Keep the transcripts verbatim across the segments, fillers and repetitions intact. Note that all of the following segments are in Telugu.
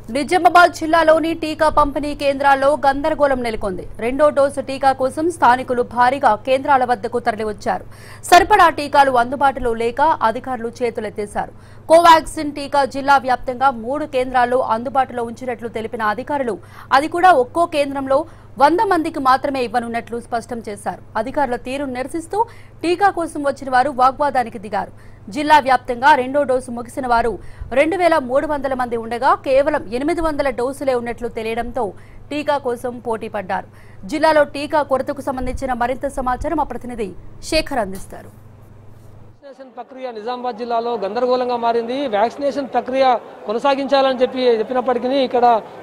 నిజామాబాద్ జిల్లాలోని టీకా పంపిణీ కేంద్రాల్లో గందరగోళం నెలకొంది. రెండో డోసు టీకా కోసం స్థానికులు భారీగా కేంద్రాల వద్దకు తరలివచ్చారు. సరిపడా టీకాలు అందుబాటులో లేక అధికారులు చేతులెత్తేశారు. కోవాక్సిన్ టీకా జిల్లా వ్యాప్తంగా మూడు కేంద్రాల్లో అందుబాటులో ఉంచినట్లు తెలిపిన అధికారులు అది కూడా ఒక్కో కేంద్రంలో వంద మందికి మాత్రమే ఇవ్వనున్నట్లు స్పష్టం చేశారు. అధికారుల తీరును నిరసిస్తూ టీకా కోసం వచ్చిన వారు వాగ్వాదానికి దిగారు. జిల్లా వ్యాప్తంగా రెండో డోసు ముగిసిన వారు రెండు వేల మూడు వందల మంది ఉండగా కేవలం ఎనిమిది వందల డోసులే ఉన్నట్లు తెలియడంతో టీకా కోసం పోటీ పడ్డారు. జిల్లాలో టీకా కొరతకు సంబంధించిన మరింత సమాచారం మా ప్రతినిధి శేఖర్ అందిస్తారు. వ్యాక్సినేషన్ ప్రక్రియ నిజామాబాద్ జిల్లాలో గందరగోళంగా మారింది. వ్యాక్సినేషన్ ప్రక్రియ కొనసాగించాలని చెప్పి చెప్పినప్పటికీ ఇక్కడ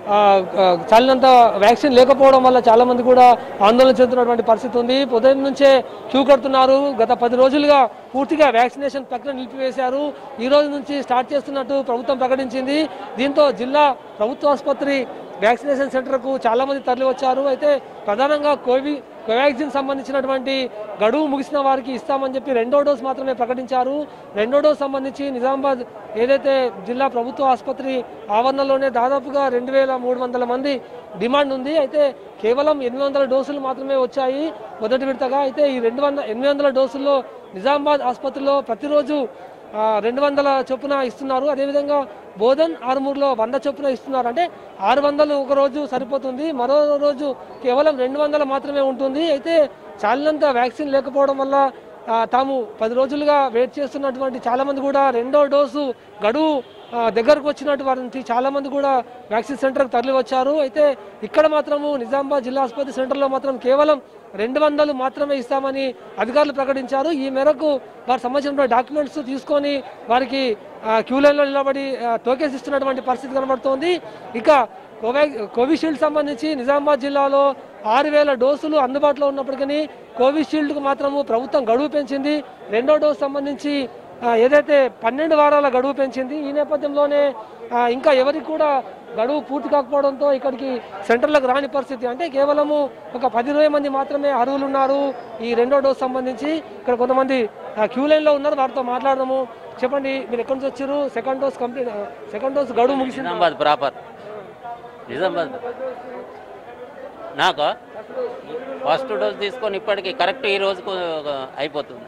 చాలినంత వ్యాక్సిన్ లేకపోవడం వల్ల చాలా మంది కూడా ఆందోళన చెందుతున్నటువంటి పరిస్థితి ఉంది. ఉదయం నుంచే క్యూ కడుతున్నారు. గత పది రోజులుగా పూర్తిగా వ్యాక్సినేషన్ ప్రక్రియ నిలిపివేశారు. ఈ రోజు నుంచి స్టార్ట్ చేస్తున్నట్టు ప్రభుత్వం ప్రకటించింది. దీంతో జిల్లా ప్రభుత్వ ఆసుపత్రి వ్యాక్సినేషన్ సెంటర్కు చాలా మంది తరలి వచ్చారు. అయితే ప్రధానంగా కోవి కోవాక్సిన్ సంబంధించినటువంటి గడువు ముగిసిన వారికి ఇస్తామని చెప్పి రెండో డోస్ మాత్రమే ప్రకటించారు. రెండో డోస్ సంబంధించి నిజామాబాద్ ఏదైతే జిల్లా ప్రభుత్వ ఆసుపత్రి ఆవరణలోనే దాదాపుగా రెండు వేల మూడు వందల మంది డిమాండ్ ఉంది. అయితే కేవలం ఎనిమిది వందల డోసులు మాత్రమే వచ్చాయి మొదటి విడతగా. అయితే ఈ రెండు వందల ఎనిమిది వందల డోసుల్లో నిజామాబాద్ ఆసుపత్రిలో ప్రతిరోజు రెండు వందల చొప్పున ఇస్తున్నారు. అదేవిధంగా బోధన్ ఆరుమూరులో వంద చొప్పున ఇస్తున్నారు. అంటే ఆరు వందలు ఒక రోజు సరిపోతుంది, మరో రోజు కేవలం రెండు వందలు మాత్రమే ఉంటుంది. అయితే చాలినంత వ్యాక్సిన్ లేకపోవడం వల్ల తాము పది రోజులుగా వెయిట్ చేస్తున్నటువంటి చాలామంది కూడా రెండో డోసు గడువు దగ్గరకు వచ్చినటువంటి చాలామంది కూడా వ్యాక్సిన్ సెంటర్కి తరలి వచ్చారు. అయితే ఇక్కడ మాత్రము నిజామాబాద్ జిల్లా ఆసుపత్రి సెంటర్లో మాత్రం కేవలం రెండు వందలు మాత్రమే ఇస్తామని అధికారులు ప్రకటించారు. ఈ మేరకు వారికి సంబంధించిన డాక్యుమెంట్స్ తీసుకొని వారికి క్యూ లైన్లో నిలబడి టోకెన్స్ ఇస్తున్నటువంటి పరిస్థితి కనబడుతోంది. ఇక కోవాక్ కోవిషీల్డ్ సంబంధించి నిజామాబాద్ జిల్లాలో ఆరు వేల డోసులు అందుబాటులో ఉన్నప్పటికీ కోవిషీల్డ్కు మాత్రము ప్రభుత్వం గడువు పెంచింది. రెండో డోసు సంబంధించి ఏదైతే పన్నెండు వారాల గడువు పెంచింది. ఈ నేపథ్యంలోనే ఇంకా ఎవరికి కూడా గడువు పూర్తి కాకపోవడంతో ఇక్కడికి సెంటర్లకు రాని పరిస్థితి. అంటే కేవలము ఒక పది ఇరవై మంది మాత్రమే అర్హులు ఉన్నారు ఈ రెండో డోస్ సంబంధించి. ఇక్కడ కొంతమంది క్యూ లైన్లో ఉన్నారు, వారితో మాట్లాడదాము. చెప్పండి, మీరు ఎక్కడి నుంచి వచ్చారు? Second dose complete second dose గడువు ముగిసింది. నిజామాబాద్ ప్రాపర్ నిజామాబాద్. నాకు ఫస్ట్ డోస్ తీసుకొని ఇప్పటికి కరెక్ట్ ఈ రోజుకు అయిపోతుంది.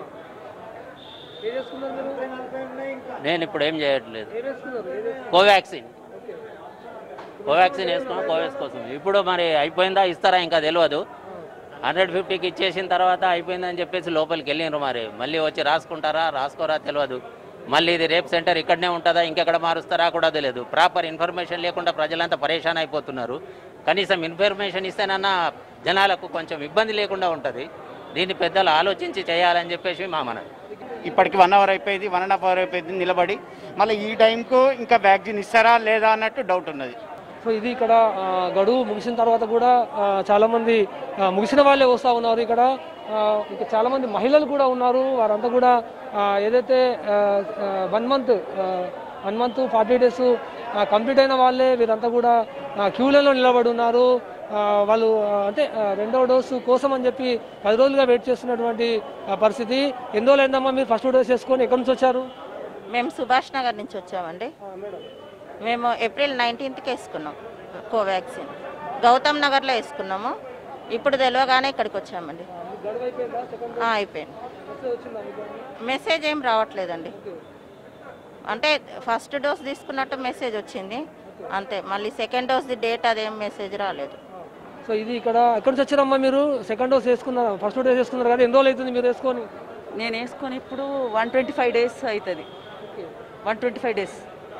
నేను ఇప్పుడు ఏం చేయట్లేదు. కోవాక్సిన్ కోవాక్సిన్ వేసుకున్నా కోవాక్స్ కోసం. ఇప్పుడు మరి అయిపోయిందా ఇస్తారా ఇంకా తెలియదు. హండ్రెడ్ ఫిఫ్టీకి ఇచ్చేసిన తర్వాత అయిపోయిందని చెప్పేసి లోపలికి వెళ్ళినారు. మరి మళ్ళీ వచ్చి రాసుకుంటారా రాసుకోరా తెలియదు. మళ్ళీ ఇది రేపు సెంటర్ ఇక్కడనే ఉంటుందా ఇంకెక్కడ మారుస్తారా కూడా తెలియదు. ప్రాపర్ ఇన్ఫర్మేషన్ లేకుండా ప్రజలంతా పరేషాన్ అయిపోతున్నారు. కనీసం ఇన్ఫర్మేషన్ ఇస్తేనన్నా జనాలకు కొంచెం ఇబ్బంది లేకుండా ఉంటుంది. దీన్ని పెద్దలు ఆలోచించి చేయాలని చెప్పేసి మా మనవి. ఇప్పటికి వన్ అవర్ అయిపోయింది, వన్ అండ్ హాఫ్ అవర్ అయిపోయింది నిలబడి. మళ్ళీ ఈ టైంకు ఇంకా వ్యాక్సిన్ ఇస్తారా లేదా అన్నట్టు డౌట్ ఉన్నది. సో ఇది ఇక్కడ గడువు ముగిసిన తర్వాత కూడా చాలామంది ముగిసిన వాళ్ళే వస్తూ ఉన్నారు. ఇక్కడ ఇంకా చాలామంది మహిళలు కూడా ఉన్నారు. వారంతా కూడా ఏదైతే one month one month forty days complete అయిన వాళ్ళే వీరంతా కూడా క్యూలలో నిలబడి ఉన్నారు. వాళ్ళు అంటే రెండో డోసు కోసం అని చెప్పి పది రోజులుగా వెయిట్ చేస్తున్నటువంటి పరిస్థితి. ఎన్ని రోజులు అయిందమ్మా మీరు ఫస్ట్ డోస్ వేసుకొని? ఎక్కడి నుంచి వచ్చారు? మేము సుభాష్ నగర్ నుంచి వచ్చామండి. మేము ఏప్రిల్ నైన్టీన్త్కి వేసుకున్నాం కోవాక్సిన్. గౌతమ్ నగర్లో వేసుకున్నాము. ఇప్పుడు తెలియగానే ఇక్కడికి వచ్చామండి. అయిపోయింది. మెసేజ్ ఏం రావట్లేదండి. అంటే ఫస్ట్ డోస్ తీసుకున్నట్టు మెసేజ్ వచ్చింది అంతే. మళ్ళీ సెకండ్ డోస్ది డేట్ అదేం మెసేజ్ రాలేదు. సో ఇది ఇక్కడ ఎక్కడి నుంచి వచ్చారమ్మా మీరు? సెకండ్ డోస్ వేసుకున్నారు, ఫస్ట్ డోస్ వేసుకున్నారు కదా, ఎన్ని రోజులు అవుతుంది మీరు వేసుకొని? నేను వేసుకొని ఇప్పుడు వన్ ట్వంటీ ఫైవ్ డేస్ అవుతుంది. వన్ ట్వంటీ ఫైవ్ డేస్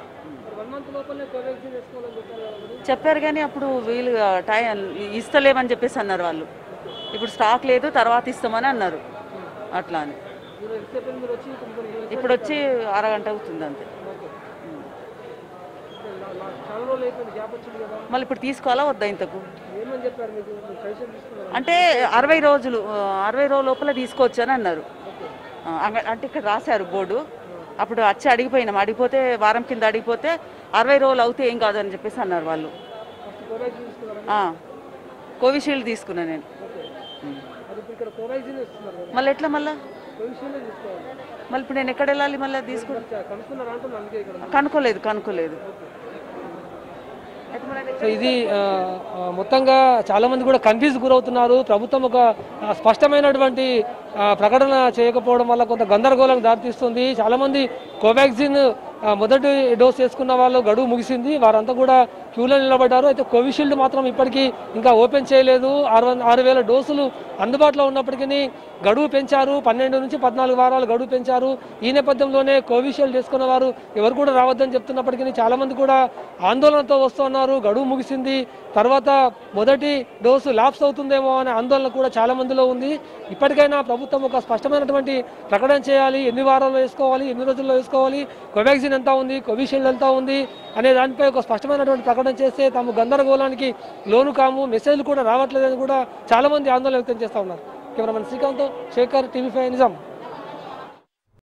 చెప్పారు కానీ అప్పుడు వీళ్ళు టైం ఇస్తలేమని చెప్పేసి అన్నారు వాళ్ళు. ఇప్పుడు స్టాక్ లేదు, తర్వాత ఇస్తామని అన్నారు. అట్లా అని ఇప్పుడు వచ్చి అరగంట అవుతుంది అంతే. మళ్ళీ ఇప్పుడు తీసుకోవాలా వద్దా? ఇంతకు అంటే అరవై రోజులు అరవై రోజుల లోపల తీసుకోవచ్చు అని అన్నారు. అంటే ఇక్కడ రాశారు బోర్డు. అప్పుడు వచ్చి అడిగిపోయినాం. అడిగిపోతే వారం కింద అడిగిపోతే అరవై రోజులు అవుతే ఏం కాదని చెప్పేసి అన్నారు వాళ్ళు. కోవిషీల్డ్ తీసుకున్నా నేను. మళ్ళీ ఎట్లా మళ్ళీ మళ్ళీ ఇప్పుడు నేను ఎక్కడ వెళ్ళాలి? మళ్ళీ తీసుకుని కనుక్కోలేదు కనుక్కోలేదు సో ఇది మొత్తంగా చాలామంది కూడా కన్ఫ్యూజ్ గురవుతున్నారు. ప్రభుత్వం ఒక స్పష్టమైనటువంటి ప్రకటన చేయకపోవడం వల్ల కొంత గందరగోళం దారితీస్తుంది. చాలామంది కోవాక్సిన్ మొదటి డోస్ వేసుకున్న వాళ్ళు గడువు ముగిసింది, వారంతా కూడా క్యూలో నిలబడ్డారు. అయితే కోవిషీల్డ్ మాత్రం ఇప్పటికీ ఇంకా ఓపెన్ చేయలేదు. ఆరు ఆరు వేల డోసులు అందుబాటులో ఉన్నప్పటికీ గడువు పెంచారు, పన్నెండు నుంచి పద్నాలుగు వారాలు గడువు పెంచారు. ఈ నేపథ్యంలోనే కోవిషీల్డ్ వేసుకున్న వారు ఎవరు కూడా రావద్దని చెప్తున్నప్పటికీ చాలామంది కూడా ఆందోళనతో వస్తున్నారు. గడువు ముగిసింది, తర్వాత మొదటి డోసు ల్యాప్స్ అవుతుందేమో అనే ఆందోళన కూడా చాలా మందిలో ఉంది. ఇప్పటికైనా ప్రభుత్వం ఒక స్పష్టమైనటువంటి ప్రకటన చేయాలి. ఎన్ని వారాల్లో వేసుకోవాలి, ఎన్ని రోజుల్లో వేసుకోవాలి, కోవాక్సిన్ ఎంత ఉంది, కోవిషీల్డ్ ఎంత ఉంది అనే దానిపై ఒక స్పష్టమైనటువంటి ప్రకటన చేస్తే తాము గందరగోళానికి లోను కాము, మెసేజ్లు కూడా రావట్లేదని కూడా చాలా మంది ఆందోళన వ్యక్తం చేస్తూ ఉన్నారు. Cameraman Srikanth, Shekhar, TV five Nizam.